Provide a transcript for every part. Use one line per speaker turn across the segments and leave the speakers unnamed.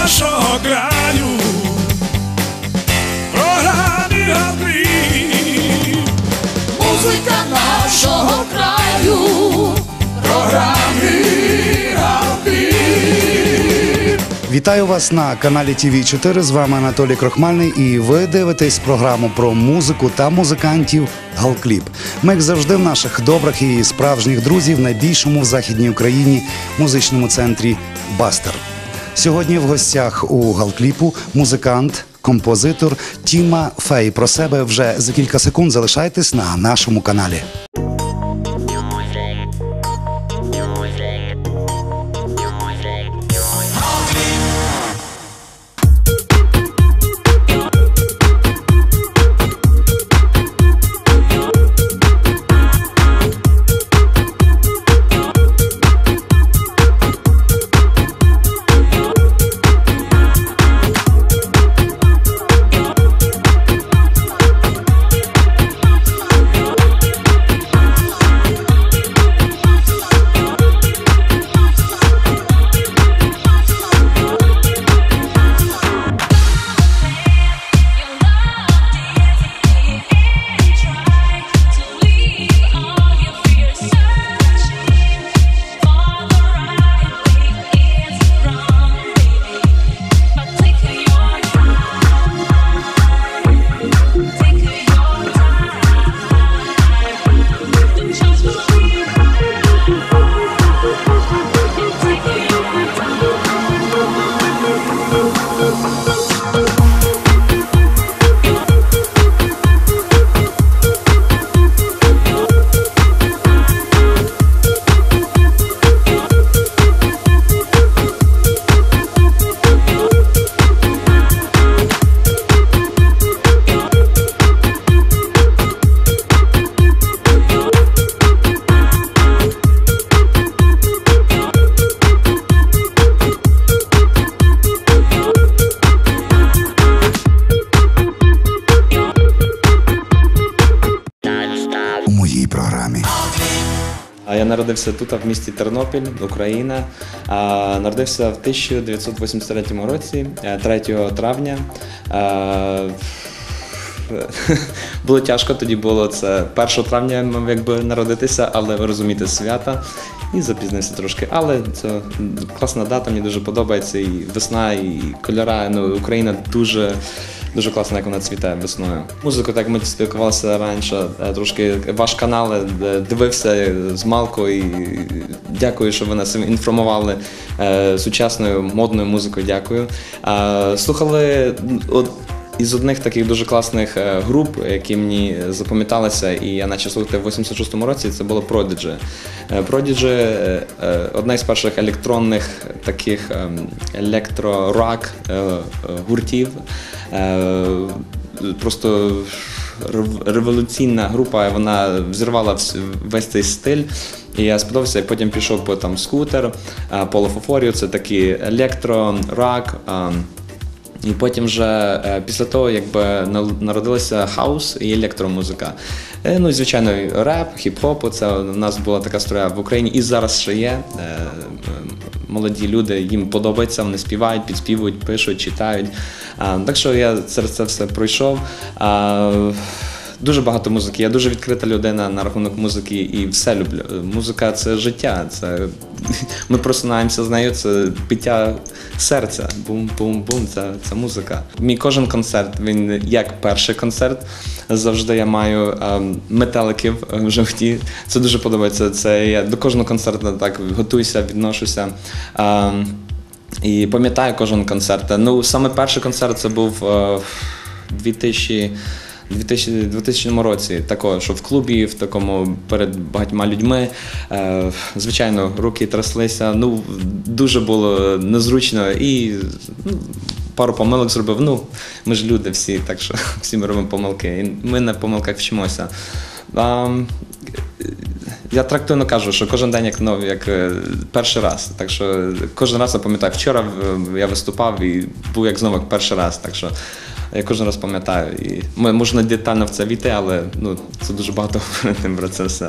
нашого краю, програмі Галкліп.
Музика нашого краю, програмі Галкліп.
Вітаю вас на каналі ТВ4, з вами Анатолій Крохмальний, і ви дивитесь програму про музику та музикантів «Галкліп». Ми, як завжди, в наших добрих і справжніх друзів в найбільшому в Західній Україні музичному центрі «Бастер». Сьогодні в гостях у «Галкліпу» музикант, композитор Тіма Фей. Про себе вже за кілька секунд. Залишайтесь на нашому каналі.
Я народився тут, в місті Тернопіль, Україна. Народився в 1983 році, 3 травня. Було тяжко, тоді було це 1 травня мав якби народитися, але ви розумієте, свята. І запізнився трошки. Але це класна дата, мені дуже подобається. І весна, і кольора. Україна дуже класно, як вона цвіте весною. Музику, так ми спілкувалися раніше, трошки ваш канал дивився з малку, і дякую, що ви нас інформували сучасною модною музикою, дякую. Слухали із одних таких дуже класних груп, які мені запам'яталися, і я почав слухати в 86-му році, це було Prodigy. Prodigy – одна із перших електронних таких електро-рок гуртів. Просто революційна група, вона взірвала весь цей стиль. І я сподобався, і потім пішов по Скутер, Поло Фофоріо, це такий електро-рок. І потім вже після того, якби народилися хаус і електромузика. Ну і, звичайно, реп, хіп-хоп, це у нас була така струя в Україні і зараз ще є. Молоді люди, їм подобається, вони співають, підспівують, пишуть, читають. Так що я через це все пройшов. Дуже багато музики. Я дуже відкрита людина на рахунок музики і все люблю. Музика – це життя. Ми просинаємося з нею, це биття серця. Бум-бум-бум, це музика. Мій кожен концерт, він як перший концерт. Завжди я маю метеликів в животі. Це дуже подобається. Я до кожного концерту так готуюся, відношуся. І пам'ятаю кожен концерт. Ну, саме перший концерт це був 2000 році, такого, що в клубі, в такому перед багатьма людьми, звичайно, руки тряслися, дуже було незручно і пару помилок зробив. Ми ж люди всі, так що всі ми робимо помилки, і ми на помилках вчимося. Я трактовно кажу, що кожен день як перший раз. Так що кожен раз я пам'ятаю, вчора я виступав і був як знову перший раз. Так що я кожен раз пам'ятаю. І можна детально в це війти, але це дуже багато говорити про це все.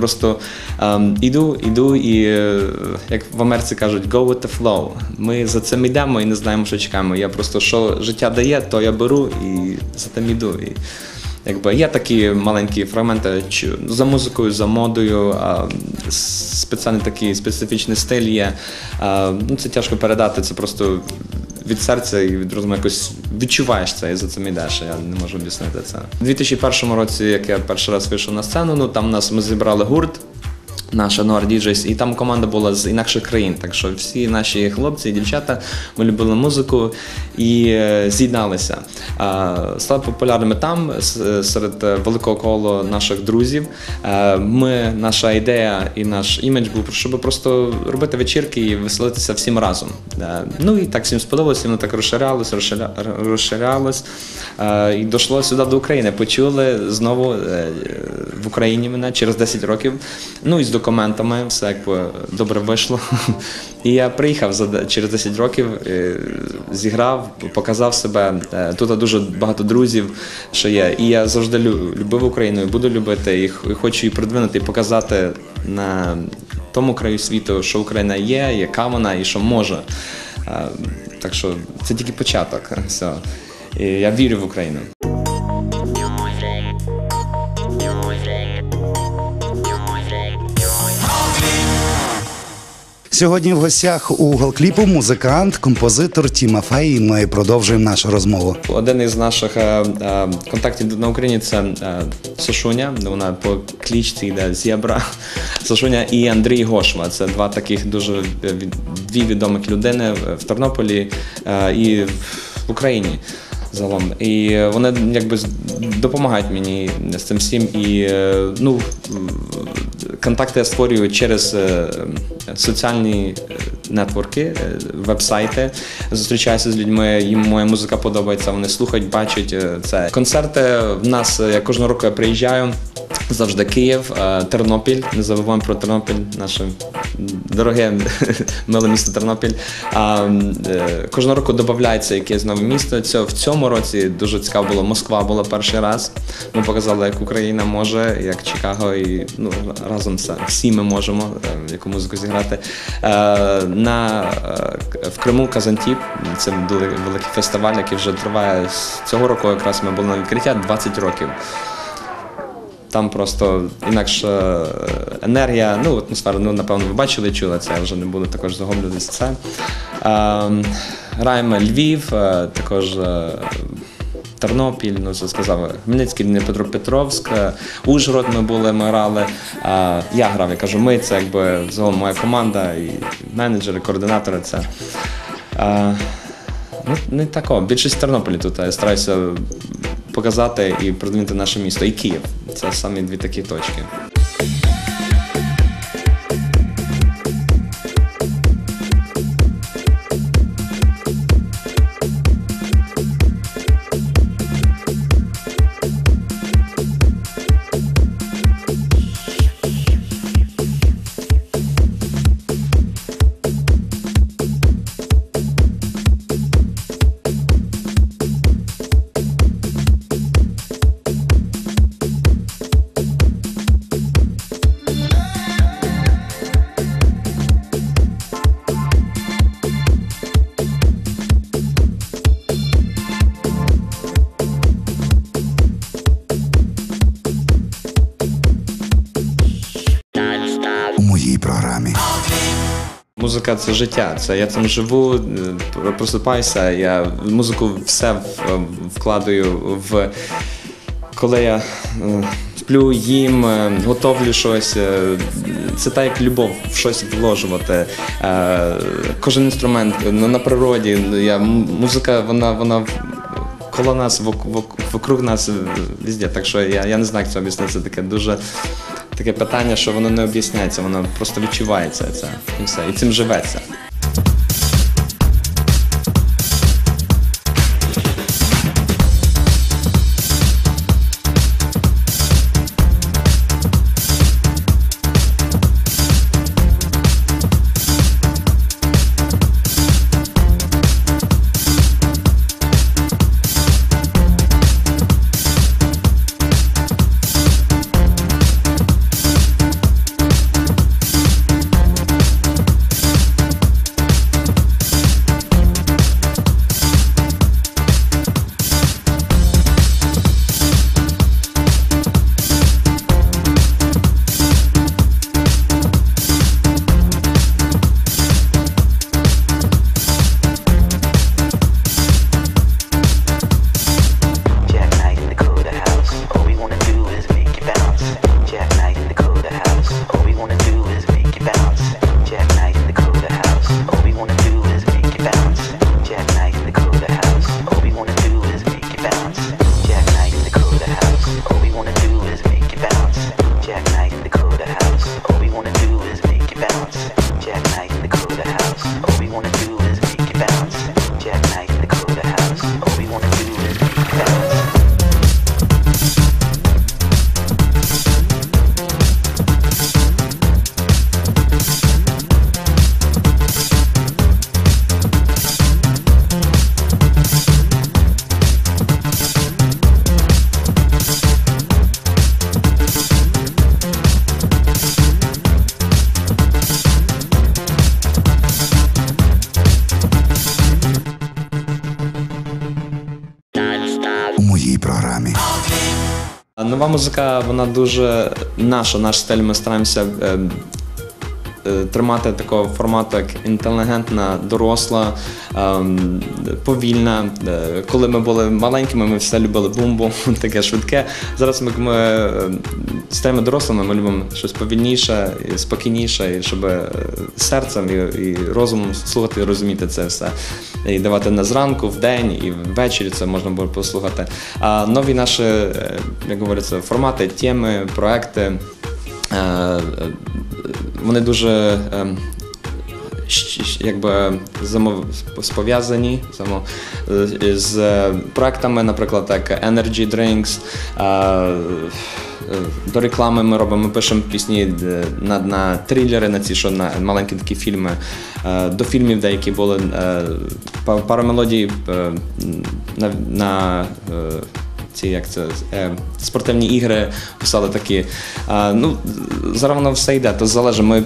просто іду і, як в Америці кажуть, go with the flow. Ми за цим йдемо і не знаємо, що чекаємо. Я просто, що життя дає, то я беру і за тим іду. І, якби, є такі маленькі фрагменти за музикою, за модою, спеціальний такий специфічний стиль є. Ну, це тяжко передати, це просто від серця і від розуму якось відчуваєш це і за цим йдеш, я не можу об'яснити це. У 2001 році, як я перший раз вийшов на сцену, ну там ми зібрали гурт, наш Anwar DJs, і там команда була з інакших країн, так що всі наші хлопці і дівчата, ми любили музику і з'єдналися. Стали популярними там, серед великого кола наших друзів. Наша ідея і наш імідж був, щоб просто робити вечірки і веселитися всім разом. Ну і так всім сподобалося, воно так розширялось, і дійшло сюди до України. Почули знову в Україні мене через 10 років, ну і з документами, все якби добре вийшло. І я приїхав через 10 років, зіграв, показав себе. Тут дуже багато друзів, що є. І я завжди любив Україну, і буду любити, і хочу її продвинути, і показати на тому краю світу, що Україна є, яка вона і що може. Так що це тільки початок. Все. І я вірю в Україну.
Сьогодні в гостях у Галкліпу музикант, композитор Тіма Фей, і ми продовжуємо нашу розмову.
Один із наших контактів на Україні – це Сашуня, вона по кличці йде Зебра, Сашуня і Андрій Гошма. Це дві відомих людини в Тернополі і в Україні загалом. І вони якби допомагають мені з цим всім. І ну, контакти я створюю через соціальні нетворки, веб-сайти. Зустрічаюся з людьми, їм моя музика подобається, вони слухають, бачать це. Концерти в нас, я кожного року я приїжджаю, завжди Київ, Тернопіль, не забуваємо про Тернопіль, наше дороге, миле місто Тернопіль. Кожного року додається якесь нове місто. В цьому році дуже цікаво було, Москва була перший раз. Ми показали, як Україна може, як Чикаго, і ну, разом всі ми можемо яку музику зіграти. В Криму Казантіп, це великий фестиваль, який вже триває цього року, якраз ми були на відкриття 20 років. Там просто інакша енергія, ну, атмосфера, ну, напевно, ви бачили, чули це, я вже не буду також заглиблюватися це. Граємо Львів, також Тернопіль, ну, це сказав, Хмельницький, Дніпропетровськ, Ужгород ми грали. Я грав, я кажу, ми, це якби загалом моя команда, і менеджери, координатори, це. Ну, не такого, більшість Тернополі тут, я стараюся показати і продвинути наше місто, і Київ. Це самі дві такі точки. Музика – це життя, я цим живу, просипаюся, я музику все вкладаю коли я сплю, їм, готовлю щось, це так як любов, в щось вложувати. Кожен інструмент на природі, музика, вона коло нас, вокруг нас, везде, так що я не знаю, як це об'яснити, це таке питання, що воно не об'ясняється, воно просто відчувається, і все, і цим живеться.
моїй програмі.
Нова музика, вона дуже наша, наш стиль. Ми стараємося тримати такого формату, як інтелігентна, доросла, повільна. Коли ми були маленькими, ми все любили бум-бум, таке швидке. Зараз ми стаємо дорослими, ми любимо щось повільніше, і спокійніше, і щоб серцем і розумом слухати і розуміти це все. І давати на зранку, вдень і ввечері це можна було послухати. А нові наші, як говориться, формати, теми, проекти, вони дуже якби пов'язані з проектами, наприклад, як Energy Drinks. До реклами ми пишемо пісні на трилери, на ці, що на маленькі такі фільми. До фільмів деякі були пару мелодій на ці, як це, спортивні ігри писали такі. Ну, зараз воно все йде, то залежить. Ми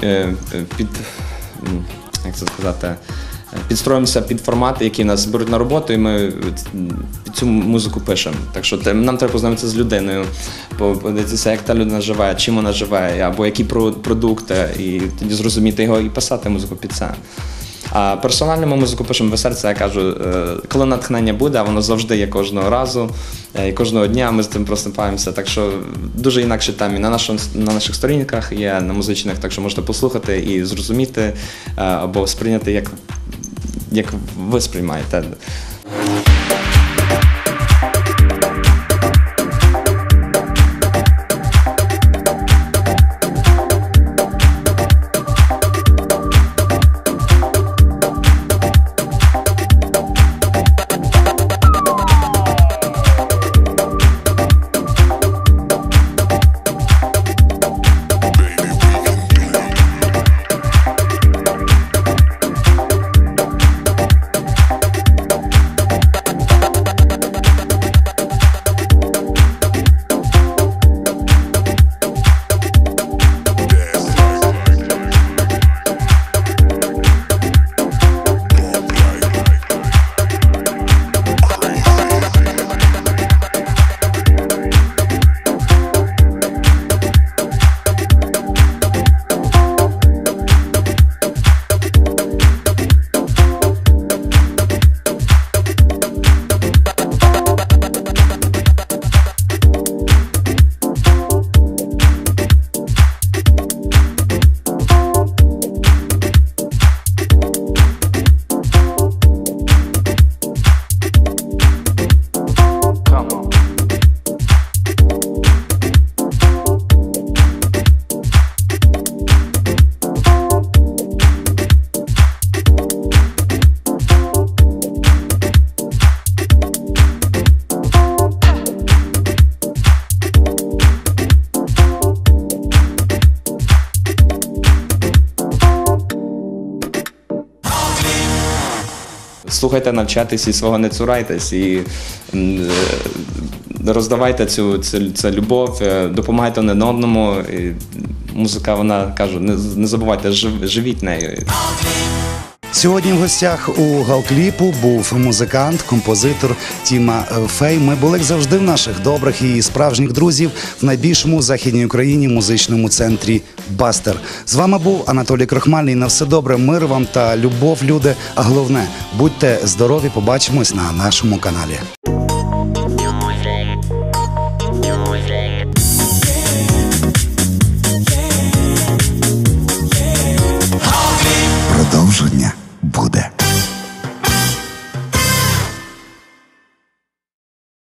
як це сказати, підстроїмося під формати, які нас беруть на роботу, і ми цю музику пишемо. Так що нам треба познайомитися з людиною, подивитися, як та людина живе, чим вона живе, або які продукти, і тоді зрозуміти його і писати музику під це. А персонально ми музику пишемо без серця, я кажу, коли натхнення буде, а воно завжди є кожного разу, і кожного дня ми з тим просипаємося. Так що дуже інакше там і на наших сторінках є, на музичних, так що можете послухати і зрозуміти, або сприйняти, як ви сприймаєте. Слухайте, навчайтесь і свого не цурайтесь, і роздавайте цю любов, допомагайте один одному. І музика, вона, кажу, не забувайте, живіть нею.
Сьогодні в гостях у Галкліпу був музикант, композитор Тіма Фей. Ми були, як завжди, в наших добрих і справжніх друзів в найбільшому в Західній Україні музичному центрі «Бастер». З вами був Анатолій Крохмальний. На все добре, мир вам та любов, люди. А головне, будьте здорові, побачимось на нашому каналі.